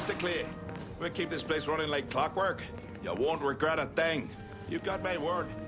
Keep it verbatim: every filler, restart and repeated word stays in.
fantastically. We'll keep this place running like clockwork. You won't regret a thing. You got my word.